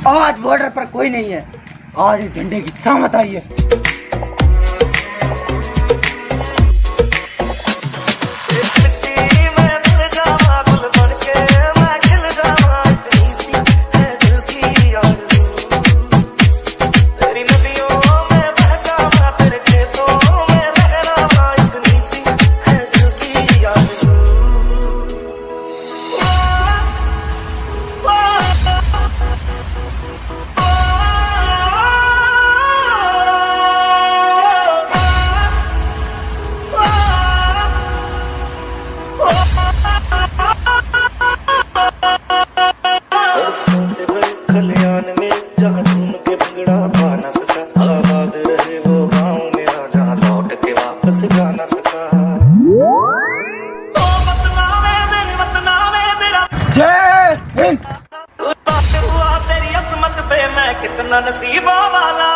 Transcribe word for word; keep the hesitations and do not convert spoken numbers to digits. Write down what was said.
आज बॉर्डर पर कोई नहीं है, आज इस झंडे की सामत आई है। खलियान में जहाँ झूम के भंगड़ा पा न सका, आबाद रहे वो गाँव मेरा जहाँ लौट के वापस जा न सका। ओ वतना में मेरे वतना में मेरा जय हिंद। हुआ तेरी असमत पे मैं कितना नसीबों वाला।